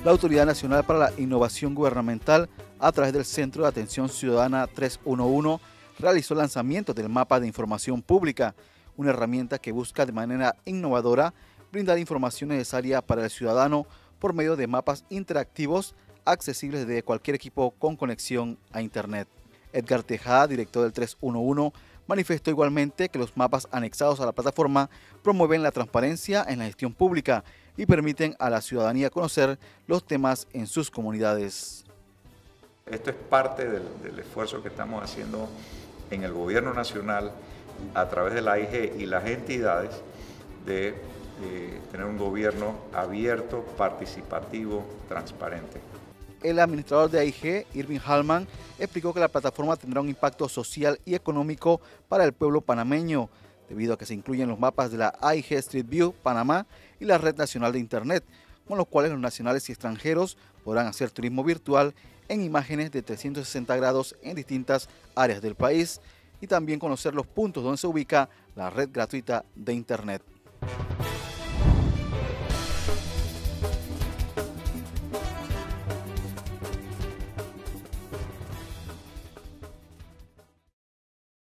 La Autoridad Nacional para la Innovación Gubernamental, a través del Centro de Atención Ciudadana 311, realizó el lanzamiento del Mapa de Información Pública, una herramienta que busca de manera innovadora brindar información necesaria para el ciudadano por medio de mapas interactivos accesibles desde cualquier equipo con conexión a Internet. Edgar Tejada, director del 311, manifestó igualmente que los mapas anexados a la plataforma promueven la transparencia en la gestión pública y permiten a la ciudadanía conocer los temas en sus comunidades. Esto es parte del esfuerzo que estamos haciendo en el gobierno nacional a través de la AIG y las entidades de tener un gobierno abierto, participativo, transparente. El administrador de AIG, Irving Hallman, explicó que la plataforma tendrá un impacto social y económico para el pueblo panameño, debido a que se incluyen los mapas de la AIG Street View Panamá y la Red Nacional de Internet, con los cuales los nacionales y extranjeros podrán hacer turismo virtual en imágenes de 360 grados en distintas áreas del país y también conocer los puntos donde se ubica la red gratuita de Internet.